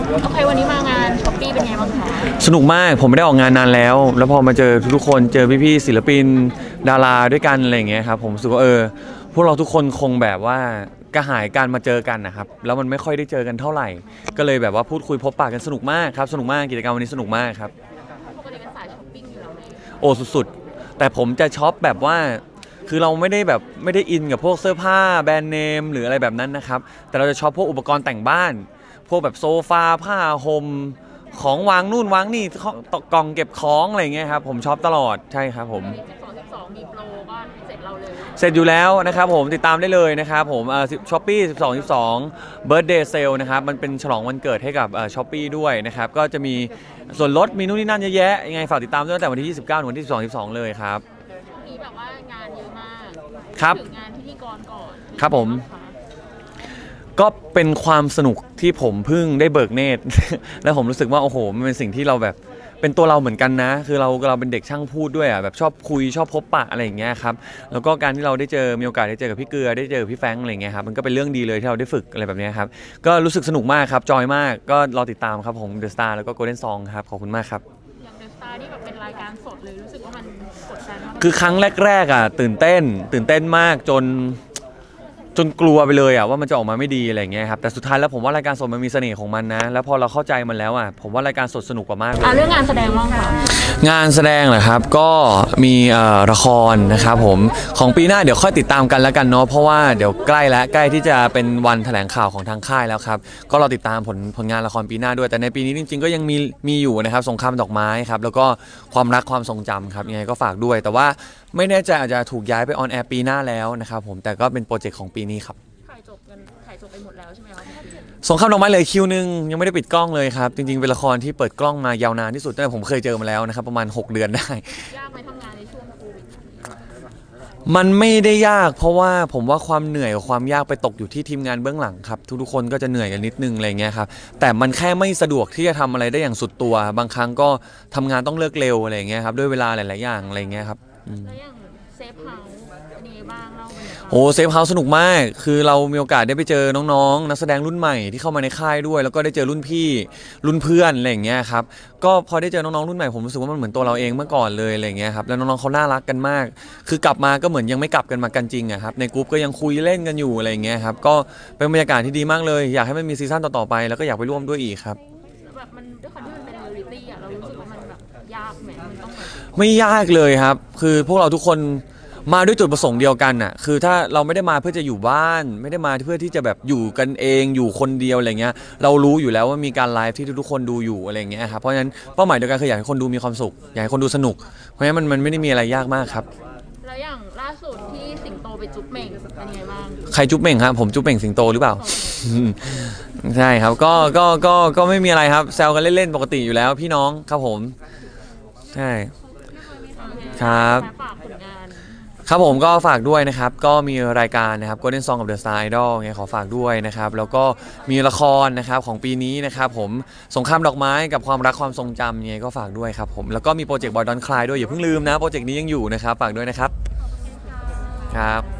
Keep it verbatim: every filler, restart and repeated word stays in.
โอเควันนี้มางานช้อปปี้เป็นไงบ้างคะสนุกมากผมไม่ได้ออกงานนานแล้วแล้วพอมาเจอทุกคนเจอพี่ๆศิลปินดาราด้วยกันอะไรอย่างเงี้ยครับผมรู้สึกว่าเออพวกเราทุกคนคงแบบว่ากระหายการมาเจอกันนะครับแล้วมันไม่ค่อยได้เจอกันเท่าไหร่ก็เลยแบบว่าพูดคุยพบปะกันสนุกมากครับสนุกมากกิจกรรมวันนี้สนุกมากครับปกติเป็นสายช้อปปิ้งอยู่แล้วไหมโอ้สุดๆแต่ผมจะช็อปแบบว่าคือเราไม่ได้แบบไม่ได้อินกับพวกเสื้อผ้าแบรนด์เนมหรืออะไรแบบนั้นนะครับแต่เราจะช็อปพวกอุปกรณ์แต่งบ้านพวกแบบโซฟาผ้าห่มของวางนู่นวางนี่กล่องเก็บของอะไรเงี้ยครับผมช็อปตลอดใช่ครับผมสิบสอง สิบสองมีโปรก็เสร็จเราเลยเสร็จอยู่แล้วนะครับผมติดตามได้เลยนะครับผมเอ่อช้อปปี้สิบสอง สิบสอง Birthday Sale นะครับมันเป็นฉลองวันเกิดให้กับเอ่อช้อปปี้ด้วยนะครับก็จะมีส่วนลดมีนู่นนี่นั่นเยอะแยะยังไงฝากติดตามด้วยตั้งแต่วันที่ยี่สิบเก้าถึงวันที่สิบสอง สิบสองเลยครับช่วงนี้แบบว่างานเยอะมากครับถึงงานพิธีกรก่อนครับผมก็เป็นความสนุกที่ผมเพิ่งได้เบิกเนตร แล้วผมรู้สึกว่าโอ้โหมันเป็นสิ่งที่เราแบบเป็นตัวเราเหมือนกันนะคือเราเราเป็นเด็กช่างพูดด้วยอ่ะแบบชอบคุยชอบพบปะอะไรอย่างเงี้ยครับแล้วก็การที่เราได้เจอมีโอกาสได้เจอกับพี่เกลือได้เจอพี่แฟงอะไรเงี้ยครับมันก็เป็นเรื่องดีเลยที่เราได้ฝึกอะไรแบบนี้ครับก็รู้สึกสนุกมากครับจอยมากก็รอติดตามครับผมเดอะสตาร์แล้วก็โกลเด้นซองครับขอบคุณมากครับอย่างเดอะสตาร์นี่แบบเป็นรายการสดเลยรู้สึกว่ามันกดดันมากคือครั้งแรกๆอ่ะตื่นเต้นตื่นเต้นมากจนจนกลัวไปเลยอ่ะว่ามันจะออกมาไม่ดีอะไรเงี้ยครับแต่สุดท้ายแล้วผมว่ารายการสดมันมีเสน่ห์ของมันนะแล้วพอเราเข้าใจมันแล้วอ่ะผมว่ารายการสดสนุกกว่ามากเลยอ่ะเรื่องงานแสดงบ้างค่ะงานแสดงเหรอครับก็มีละครนะครับผมของปีหน้าเดี๋ยวค่อยติดตามกันแล้วกันเนาะเพราะว่าเดี๋ยวใกล้แล้วใกล้ที่จะเป็นวันแถลงข่าวของทางค่ายแล้วครับก็รอติดตามผลผลงานละครปีหน้าด้วยแต่ในปีนี้จริงๆก็ยังมีมีอยู่นะครับสงครามดอกไม้ครับแล้วก็ความรักความทรงจำครับยังไงก็ฝากด้วยแต่ว่าไม่แน่ใจอาจจะถูกย้ายไปออนแอร์ปีหน้าแล้วนะครับผมแต่ก็เป็นโปรเจกต์ของปีนี้ครับถ่ายจบกันถ่ายจบไปหมดแล้วใช่ไหมครับสงครามดอกไม้เลยคิวนึงยังไม่ได้ปิดกล้องเลยครับจริงๆเป็นละครที่เปิดกล้องมายาวนานที่สุดตั้งแต่ผมเคยเจอมาแล้วนะครับประมาณหกเดือนได้ยากไหมทำงานในช่วงโควิดมันไม่ได้ยากเพราะว่าผมว่าความเหนื่อยกับความยากไปตกอยู่ที่ทีมงานเบื้องหลังครับทุกๆคนก็จะเหนื่อยกันนิดนึงอะไรเงี้ยครับแต่มันแค่ไม่สะดวกที่จะทำอะไรได้อย่างสุดตัวบางครั้งก็ทำงานต้องเลิกเร็วอะไรเงี้ยครับด้วยเวลาหลายๆอย่างอะไรเงี้ยครับแล้วอย่างเซฟเฮาส์เป็นยังไงบ้างเล่าบรรยากาศโอ้เซฟเฮาส์สนุกมากคือเรามีโอกาสได้ไปเจอน้องๆนักแสดงรุ่นใหม่ที่เข้ามาในค่ายด้วยแล้วก็ได้เจอรุ่นพี่รุ่นเพื่อนอะไรอย่างเงี้ยครับก็พอได้เจอน้องๆรุ่นใหม่ผมรู้สึกว่ามันเหมือนตัวเราเองเมื่อก่อนเลยอะไรอย่างเงี้ยครับแล้วน้องๆเขาน่ารักกันมากคือกลับมาก็เหมือนยังไม่กลับกันมากันจริงอะครับในกลุ่มก็ยังคุยเล่นกันอยู่อะไรอย่างเงี้ยครับก็เป็นบรรยากาศที่ดีมากเลยอยากให้มันมีซีซั่นต่อๆไปแล้วก็อยากไปร่วมด้วยอีกครับแบบมันด้วยความที่มันเป็นเรียลลิตี้อะเรารู้สึกว่ามันแบบยากไหมมันต้องไม่ยากเลยครับคือพวกเราทุกคนมาด้วยจุดประสงค์เดียวกันน่ะคือถ้าเราไม่ได้มาเพื่อจะอยู่บ้านไม่ได้มาเพื่อที่จะแบบอยู่กันเองอยู่คนเดียวอะไรเงี้ยเรารู้อยู่แล้วว่ามีการไลฟ์ที่ทุกคนดูอยู่อะไรเงี้ยครับเพราะฉะนั้นเป้าหมายเดียวกันคืออยากให้คนดูมีความสุขอยากให้คนดูสนุกเพราะฉะนั้นมันมันไม่ได้มีอะไรยากมากครับแล้วอย่างล่าสุดที่สิงโตไปจุ๊บเม่งเป็นยังไงบ้างใครจุ๊บเม่งครับผมจุ๊บเม่งสิงโตหรือเปล่าใช่ครับก็ก็ก็ก็ไม่มีอะไรครับแซวกันเล่นๆปกติอยู่แล้วพี่น้องครับผมใช่ครับครับผมก็ฝากด้วยนะครับก็มีรายการนะครับ Golden Song กับ The Star Idol ไงขอฝากด้วยนะครับแล้วก็มีละครนะครับของปีนี้นะครับผมสงครามดอกไม้กับความรักความทรงจำไงก็ฝากด้วยครับผมแล้วก็มีโปรเจกต์ Boy Don't Cry ด้วยอย่าเพิ่งลืมนะโปรเจกต์นี้ยังอยู่นะครับฝากด้วยนะครับครับ